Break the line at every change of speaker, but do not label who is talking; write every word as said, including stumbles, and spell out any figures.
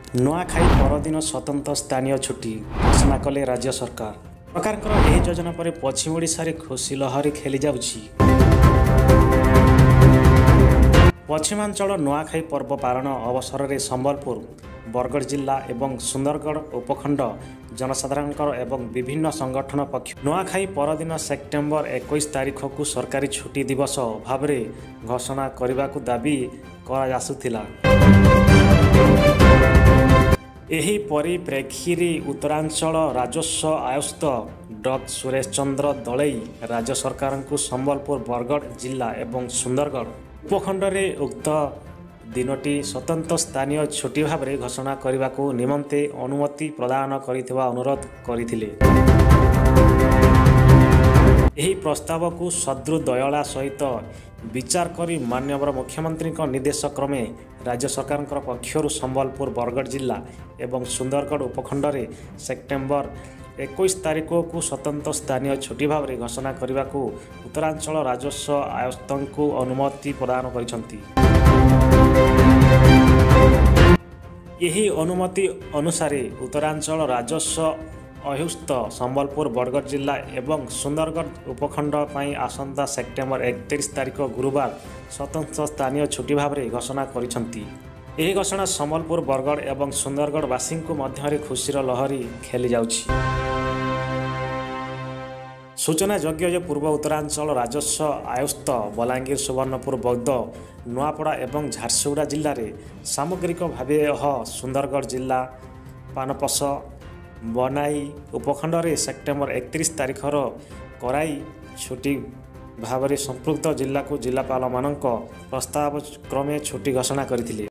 ନୂଆଖାଇ ପରଦିନ ସ୍ୱତନ୍ତ୍ର ସ୍ଥାନୀୟ ଛୁଟି ଘୋଷଣା କଲେ ରାଜ୍ୟ ସରକାର। ସରକାରଙ୍କର ଏହି ଯୋଜନା ପରେ ପଶ୍ଚିମ ଓଡ଼ିଶାରେ ଖୁସି ଲହରୀ ଖେଳି ଯାଉଛି। ପଶ୍ଚିମାଞ୍ଚଳ ନୂଆଖାଇ ପର୍ବ ପାଳନ ଅବସରରେ ସମ୍ବଲପୁର, ବରଗଡ଼ ଜିଲ୍ଲା ଏବଂ ସୁନ୍ଦରଗଡ଼ ଉପଖଣ୍ଡ ଜନସାଧାରଣଙ୍କର ଏବଂ ବିଭିନ୍ନ ସଂଗଠନ ପକ୍ଷରୁ ନୂଆଖାଇ ପରଦିନ ସେପ୍ଟେମ୍ବର ଏକୋଇଶ ତାରିଖକୁ ସରକାରୀ ଛୁଟି ଦିବସ ଭାବରେ ଘୋଷଣା କରିବାକୁ ଦାବି କରାଯାଉଥିଲା। ଏହି ପରିପ୍ରେକ୍ଷୀରେ ଉତ୍ତରାଞ୍ଚଳ ରାଜସ୍ୱ ଆୟୁକ୍ତ ଡଃ ସୁରେଶ ଚନ୍ଦ୍ର ଦଳେଇ ରାଜ୍ୟ ସରକାରଙ୍କୁ ସମ୍ବଲପୁର, ବରଗଡ଼ ଜିଲ୍ଲା ଏବଂ ସୁନ୍ଦରଗଡ଼ ଉପଖଣ୍ଡରେ ଉକ୍ତ ଦିନଟି ସ୍ୱତନ୍ତ୍ର ସ୍ଥାନୀୟ ଛୁଟି ଭାବରେ ଘୋଷଣା କରିବାକୁ ନିମନ୍ତେ ଅନୁମତି ପ୍ରଦାନ କରିଥିବା ଅନୁରୋଧ କରିଥିଲେ। ଏହି ପ୍ରସ୍ତାବକୁ ସଦୃଦୟତା ସହିତ ବିଚାର କରି ମାନ୍ୟବର ମୁଖ୍ୟମନ୍ତ୍ରୀଙ୍କ ନିର୍ଦ୍ଦେଶ କ୍ରମେ ରାଜ୍ୟ ସରକାରଙ୍କ ପକ୍ଷରୁ ସମ୍ବଲପୁର, ବରଗଡ଼ ଜିଲ୍ଲା ଏବଂ ସୁନ୍ଦରଗଡ଼ ଉପଖଣ୍ଡରେ ସେପ୍ଟେମ୍ବର ଏକୋଇଶ ତାରିଖକୁ ସ୍ୱତନ୍ତ୍ର ସ୍ଥାନୀୟ ଛୁଟି ଭାବରେ ଘୋଷଣା କରିବାକୁ ଉତ୍ତରାଞ୍ଚଳ ରାଜସ୍ୱ ଆୟୁକ୍ତଙ୍କୁ ଅନୁମତି ପ୍ରଦାନ କରିଛନ୍ତି। ଏହି ଅନୁମତି ଅନୁସାରେ ଉତ୍ତରାଞ୍ଚଳ ରାଜସ୍ୱ ଆୟୁକ୍ତ ସମ୍ବଲପୁର, ବରଗଡ଼ ଜିଲ୍ଲା ଏବଂ ସୁନ୍ଦରଗଡ଼ ଉପଖଣ୍ଡ ପାଇଁ ଆସନ୍ତା ସେପ୍ଟେମ୍ବର ଏକତିରିଶ ତାରିଖ ଗୁରୁବାର ସ୍ୱତନ୍ତ୍ର ସ୍ଥାନୀୟ ଛୁଟି ଭାବରେ ଘୋଷଣା କରିଛନ୍ତି। ଏହି ଘୋଷଣା ସମ୍ବଲପୁର, ବରଗଡ଼ ଏବଂ ସୁନ୍ଦରଗଡ଼ବାସୀଙ୍କ ମଧ୍ୟରେ ଖୁସିର ଲହରୀ ଖେଳି ଯାଉଛି। ସୂଚନାଯୋଗ୍ୟ ଯେ ପୂର୍ବ ଉତ୍ତରାଞ୍ଚଳ ରାଜସ୍ୱ ଆୟୁକ୍ତ ବଲାଙ୍ଗୀର, ସୁବର୍ଣ୍ଣପୁର, ବୌଦ୍ଧ, ନୂଆପଡ଼ା ଏବଂ ଝାରସୁଗୁଡ଼ା ଜିଲ୍ଲାରେ ସାମଗ୍ରିକ ଭାବେ ଓ ସୁନ୍ଦରଗଡ଼ ଜିଲ୍ଲା ପାନପୋଷ, ବନାଇ ଉପଖଣ୍ଡରେ ସେପ୍ଟେମ୍ବର ଏକତିରିଶ ତାରିଖର କରାଇ ଛୁଟି ଭାବରେ ସମ୍ପୃକ୍ତ ଜିଲ୍ଲାକୁ ଜିଲ୍ଲାପାଳମାନଙ୍କ ପ୍ରସ୍ତାବ କ୍ରମେ ଛୁଟି ଘୋଷଣା କରିଥିଲେ।